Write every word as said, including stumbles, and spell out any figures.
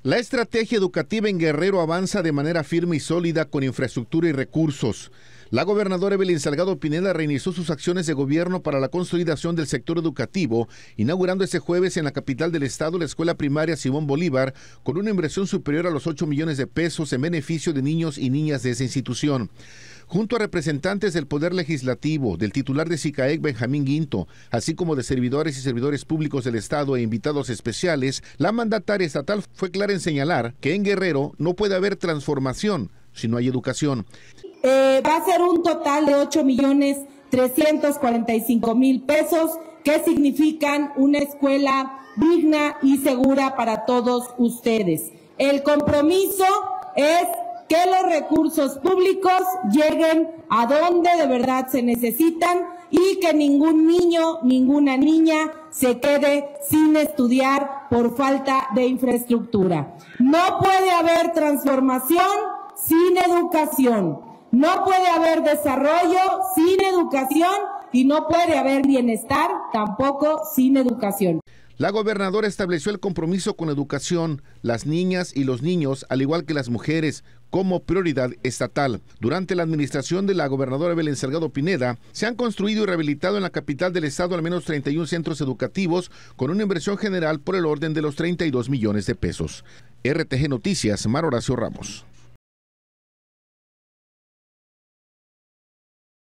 La estrategia educativa en Guerrero avanza de manera firme y sólida con infraestructura y recursos. La gobernadora Evelyn Salgado Pineda reinició sus acciones de gobierno para la consolidación del sector educativo, inaugurando este jueves en la capital del estado la escuela primaria Simón Bolívar, con una inversión superior a los ocho millones de pesos en beneficio de niños y niñas de esa institución. Junto a representantes del Poder Legislativo, del titular de SICAEC, Benjamín Guinto, así como de servidores y servidores públicos del Estado e invitados especiales, la mandataria estatal fue clara en señalar que en Guerrero no puede haber transformación si no hay educación. Eh, va a ser un total de ocho millones trescientos cuarenta y cinco mil pesos, que significan una escuela digna y segura para todos ustedes. El compromiso es que los recursos públicos lleguen a donde de verdad se necesitan y que ningún niño, ninguna niña se quede sin estudiar por falta de infraestructura. No puede haber transformación sin educación, no puede haber desarrollo sin educación y no puede haber bienestar tampoco sin educación. La gobernadora estableció el compromiso con la educación, las niñas y los niños, al igual que las mujeres, como prioridad estatal. Durante la administración de la gobernadora Evelyn Salgado Pineda, se han construido y rehabilitado en la capital del estado al menos treinta y un centros educativos, con una inversión general por el orden de los treinta y dos millones de pesos. R T G Noticias, Mar Horacio Ramos.